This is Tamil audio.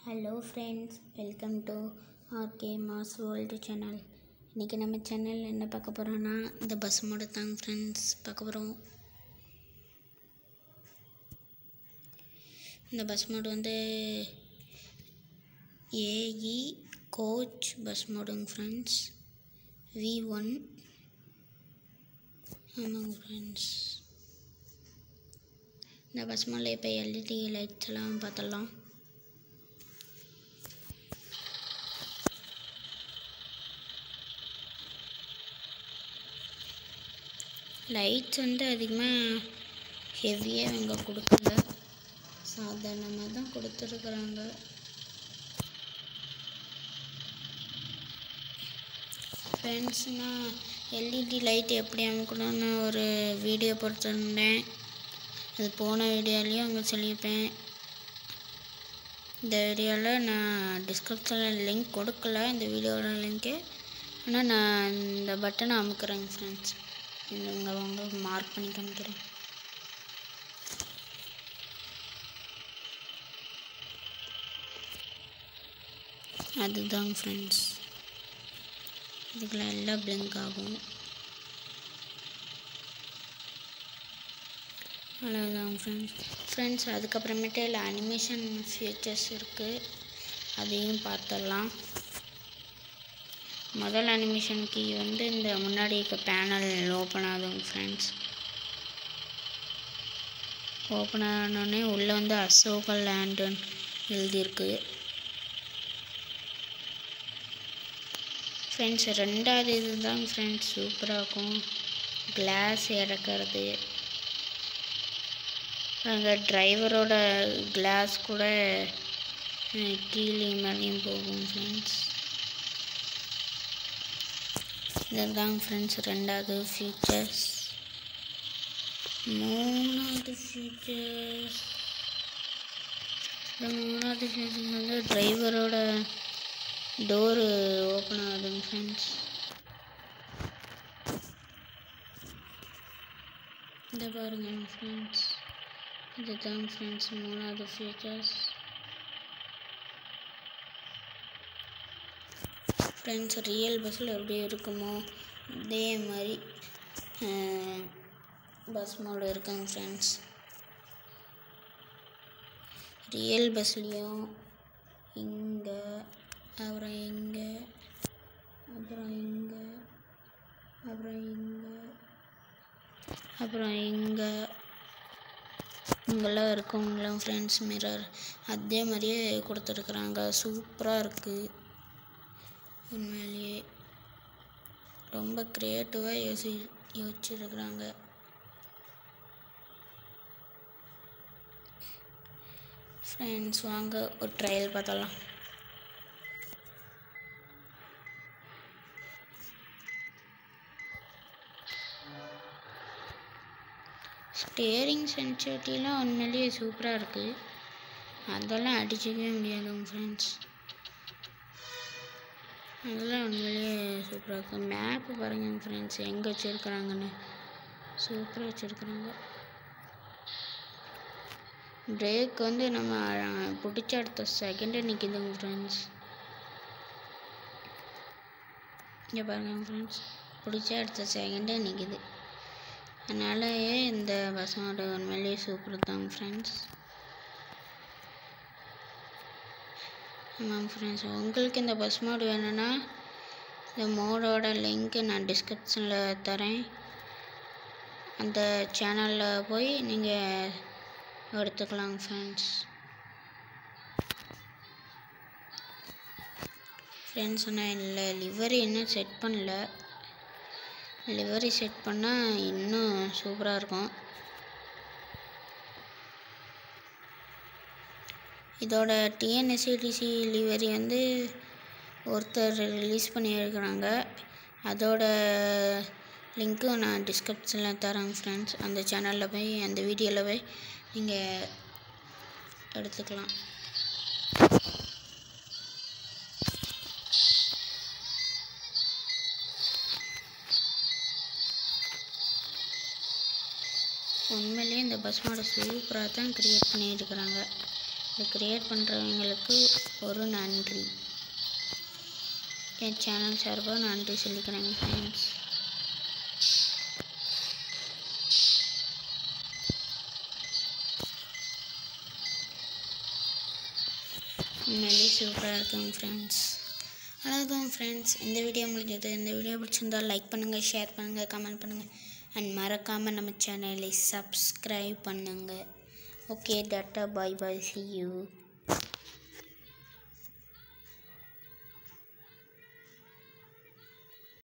Hello friends, welcome to RK mass world channel. இன்றைக்கி நம்ம சேனலில் என்ன பார்க்க போகிறோன்னா, இந்த பஸ் மோடு தாங்க ஃப்ரெண்ட்ஸ் பார்க்க போகிறோம். இந்த பஸ் மோடு வந்து ஏஇ கோச் பஸ் மோடுங்க ஃப்ரெண்ட்ஸ், V1. ஆமாங்க ஃப்ரெண்ட்ஸ், இந்த பஸ் மோடில் இப்போ எல்இடி லைட்ஸ் எல்லாம் பார்த்துடலாம். லைட்ஸ் வந்து அதிகமாக ஹெவியாக இவங்க கொடுக்கல, சாதாரணமாக தான் கொடுத்துருக்குறாங்க. ஃப்ரெண்ட்ஸ், நான் எல்இடி லைட் எப்படி அமைக்கணும்னு ஒரு வீடியோ போட்டிருந்தேன். அது போன வீடியோலேயும் அவங்க சொல்லியிருப்பேன். இந்த வீடியோவில் நான் டிஸ்கிரிப்ஷனில் லிங்க் கொடுக்கல, இந்த வீடியோவோட லிங்க்கு. ஆனால் நான் இந்த பட்டனை அமுக்கிறேங்க ஃப்ரெண்ட்ஸ். இங்கே உங்களுக்கு மார்க் பண்ணி காமிக்கிறேன். அதுதாங்க ஃப்ரெண்ட்ஸ், இதுக்கெல்லாம் எல்லாம் பிளிங்க் ஆகும். அவ்வளோதாங்க ஃப்ரெண்ட்ஸ். அதுக்கப்புறமேட்டு இல்லை அனிமேஷன் ஃபீச்சர்ஸ் இருக்குது, அதையும் பார்த்துடலாம். முதல் அனிமேஷன் கீ வந்து இந்த முன்னாடி இருக்க பேனல் ஓப்பன் ஆகுதுங்க ஃப்ரெண்ட்ஸ். ஓப்பன் ஆனோடனே உள்ளே வந்து அசோகா லேண்டுன்னு எழுதியிருக்கு ஃப்ரெண்ட்ஸ். ரெண்டாவது இது தாங்க ஃப்ரெண்ட்ஸ் சூப்பராக இருக்கும், கிளாஸ் இறக்கிறது. அங்கே டிரைவரோட கிளாஸ் கூட கீழே மேலேயும் போகும் ஃப்ரெண்ட்ஸ். இதுதாங்க ஃப்ரெண்ட்ஸ் ரெண்டாவது ஃபீச்சர்ஸ். மூணாவது ஃபீச்சர்ஸ் வந்து டிரைவரோட டோரு ஓப்பன் ஆகுதுங்க ஃப்ரெண்ட்ஸ். இதை பாருங்க ஃப்ரெண்ட்ஸ், இதுதாங்க ஃப்ரெண்ட்ஸ் மூணாவது ஃபீச்சர்ஸ். ஃப்ரெண்ட்ஸ், ரியல் பஸ்ஸில் எப்படி இருக்குமோ அதே மாதிரி பஸ் மோடு இருக்குங்க ஃப்ரெண்ட்ஸ். ரியல் பஸ்லேயும் இங்கே, அப்புறம் இங்கே, அப்புறம் இங்கே, அப்புறம் இங்கே, அப்புறம் இங்கே, இங்கெல்லாம் இருக்குங்களாம் ஃப்ரெண்ட்ஸ் மிரர். அதே மாதிரியே கொடுத்துருக்குறாங்க, சூப்பராக இருக்குது. உண்மையிலேயே ரொம்ப க்ரியேட்டிவாக யோசிச்சிருக்கிறாங்க. ஃப்ரெண்ட்ஸ், வாங்க ஒரு ட்ரையல் பார்த்தலாம். ஸ்டேரிங் சென்சிட்டிவ்லாம் உண்மையிலேயே சூப்பராக இருக்குது, அதெல்லாம் அடிச்சிக்கவே முடியாதுங்க ஃப்ரெண்ட்ஸ். அதெல்லாம் உண்மையிலேயே சூப்பராக இருக்குது. மேப்பு பாருங்கள் ஃப்ரெண்ட்ஸ், எங்கே வச்சுருக்குறாங்கன்னு சூப்பராக வச்சுருக்குறாங்க. பிரேக் வந்து நம்ம பிடிச்ச அடுத்த செகண்டே நிற்கிதுங்க ஃப்ரெண்ட்ஸ். இங்கே பாருங்கள் ஃப்ரெண்ட்ஸ், பிடிச்ச அடுத்த செகண்டே நிற்கிது. அதனாலயே இந்த பஸ் மோடு உண்மையிலேயே சூப்பர் தாங்க ஃப்ரெண்ட்ஸ். ஆமாம் ஃப்ரெண்ட்ஸ், உங்களுக்கு இந்த பஸ் மோடு வேணும்னா இந்த மோடோட லிங்க்கு நான் டிஸ்கிரிப்ஷனில் தரேன். அந்த சேனலில் போய் நீங்கள் எடுத்துக்கலாங்க ஃப்ரெண்ட்ஸ். ஃப்ரெண்ட்ஸ், நான் இல்லை லிவரி இன்னும் செட் பண்ணல. லிவரி செட் பண்ணால் இன்னும் சூப்பராக இருக்கும். இதோட டிஎன்எஸ்சிடிசி லிவரி வந்து ஒருத்தர் ரிலீஸ் பண்ணியிருக்கிறாங்க, அதோட லிங்க்கும் நான் டிஸ்கிரிப்ஷனில் தரேங்க ஃப்ரெண்ட்ஸ். அந்த சேனலில் போய் அந்த வீடியோவில் போய் நீங்கள் எடுத்துக்கலாம். உண்மையிலேயே இந்த பஸ் மோடை சூப்பராக தான் க்ரியேட் பண்ணியிருக்கிறாங்க. இதை க்ரியேட் பண்ணுறவங்களுக்கு ஒரு நன்றி. என் சேனல் சார்பாக நன்றி சொல்லிக்கிறேங்க ஃப்ரெண்ட்ஸ். உண்மையிலே சூப்பராக இருக்குங்க ஃப்ரெண்ட்ஸ். அவ்வளோதான் ஃப்ரெண்ட்ஸ், இந்த வீடியோ முடிஞ்சது. இந்த வீடியோ பிடிச்சிருந்தால் லைக் பண்ணுங்கள், ஷேர் பண்ணுங்கள், கமெண்ட் பண்ணுங்கள் அண்ட் மறக்காமல் நம்ம சேனலை சப்ஸ்கிரைப் பண்ணுங்கள். ஓகே, டாட்டா, பாய் பாய், see you.